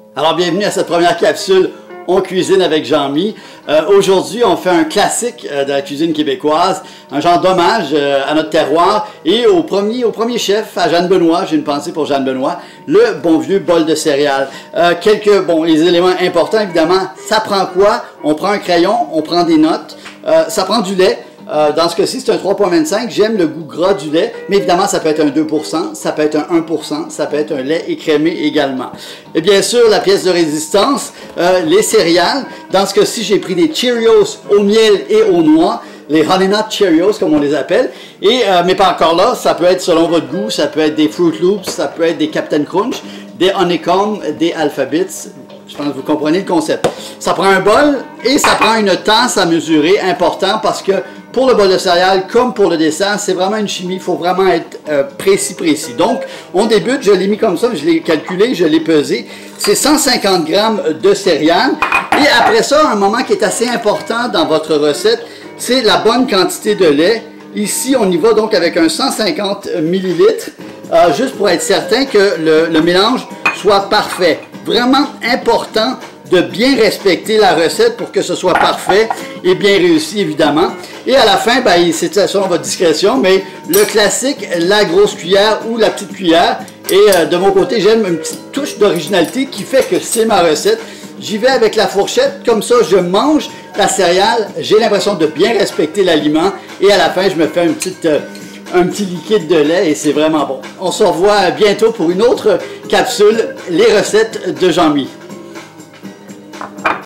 Alors, bienvenue à cette première capsule On cuisine avec Jean-Mi. Aujourd'hui, on fait un classique de la cuisine québécoise, un genre d'hommage à notre terroir et au premier chef, à Jeanne Benoît. J'ai une pensée pour Jeanne Benoît, le bon vieux bol de céréales. Les éléments importants, évidemment, ça prend quoi? On prend un crayon, on prend des notes, ça prend du lait. Dans ce cas-ci, c'est un 3,25. J'aime le goût gras du lait, mais évidemment, ça peut être un 2%, ça peut être un 1%, ça peut être un lait écrémé également. Et bien sûr, la pièce de résistance, les céréales. Dans ce cas-ci, j'ai pris des Cheerios au miel et aux noix, les Honey Nut Cheerios, comme on les appelle. Mais pas encore là, ça peut être selon votre goût, ça peut être des Fruit Loops, ça peut être des Captain Crunch, des Honeycomb, des Alphabets. Je pense que vous comprenez le concept. Ça prend un bol et ça prend une tasse à mesurer, important, parce que pour le bol de céréales, comme pour le dessert, c'est vraiment une chimie, il faut vraiment être précis. Donc, on débute, je l'ai mis comme ça, je l'ai calculé, je l'ai pesé. C'est 150 grammes de céréales. Et après ça, un moment qui est assez important dans votre recette, c'est la bonne quantité de lait. Ici, on y va donc avec un 150 millilitres, juste pour être certain que le mélange soit parfait. Vraiment important de bien respecter la recette pour que ce soit parfait et bien réussi, évidemment. Et à la fin, c'est selon votre discrétion, mais le classique, la grosse cuillère ou la petite cuillère. Et de mon côté, j'aime une petite touche d'originalité qui fait que c'est ma recette. J'y vais avec la fourchette, comme ça je mange la céréale, j'ai l'impression de bien respecter l'aliment. Et à la fin, je me fais un petit liquide de lait et c'est vraiment bon. On se revoit bientôt pour une autre capsule, les recettes de Jean-Mi.